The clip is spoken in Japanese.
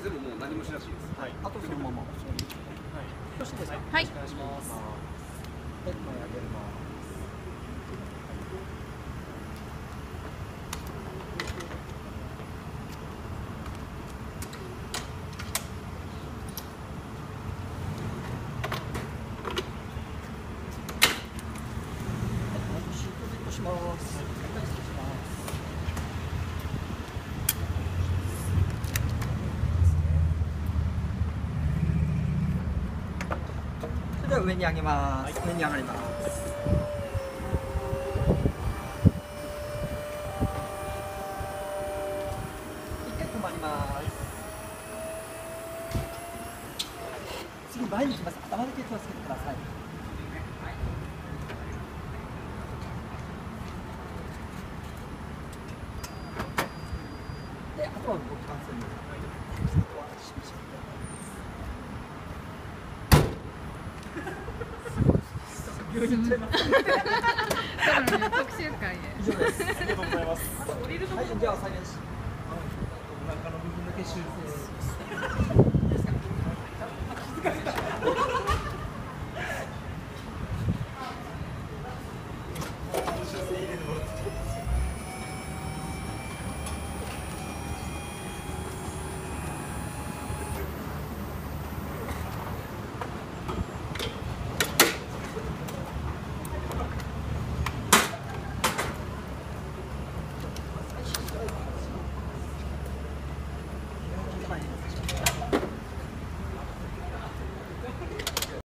全部もう何もしなくていいです。 はい。あとそのまま。はい。よろしいですか。 はい。 お願いします。で、前上げます。シートベルトします。はい、失礼します。それでは上に上げます。上に上がります。一回止まります。次前に行きます。頭だけ気をつけてください。で、あとは動きますので、病院行っちゃいます。 特集会へ。 以上です。 ありがとうございます。 降りるとこはい、じゃあ再現し。 お腹の部分だけ修正。 いいですか。